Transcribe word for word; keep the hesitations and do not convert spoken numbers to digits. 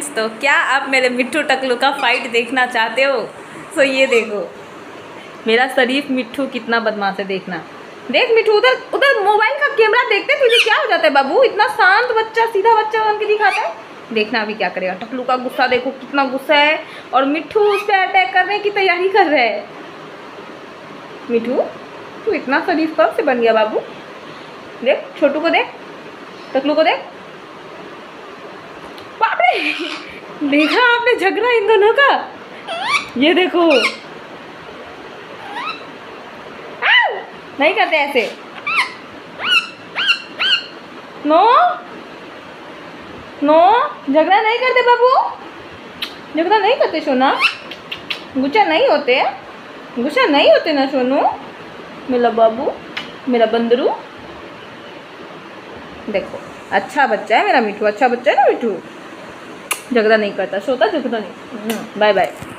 Friends, तो क्या आप मेरे मिट्ठू टकलू का फाइट देखना चाहते हो? तो ये देखो मेरा शरीफ मिट्ठू कितना बदमाश है। देखना, देख मिट्ठू, उधर उधर मोबाइल का कैमरा देखते तुझे क्या हो जाता है बाबू? इतना शांत बच्चा, सीधा बच्चा बन के दिखाता है। देखना अभी क्या करेगा। टकलू का गुस्सा देखो, कितना गुस्सा है, और मिट्ठू उस पर अटैक करने की तैयारी कर रहा है। मिट्ठू तू इतना शरीफ कब से बन गया बाबू? देख छोटू को देख, टकलू को देख। बाप रे, देखा आपने झगड़ा इन दोनों का? ये देखो, नहीं करते ऐसे। नो नो, झगड़ा नहीं करते बाबू, झगड़ा नहीं करते सोना, गुस्सा नहीं होते, गुस्सा नहीं होते ना सोनू, मेरा बाबू, मेरा बंदरू। देखो अच्छा बच्चा है मेरा मिट्ठू, अच्छा बच्चा है ना मिट्ठू, झगड़ा नहीं करता, सोता झगड़ा नहीं। Bye bye.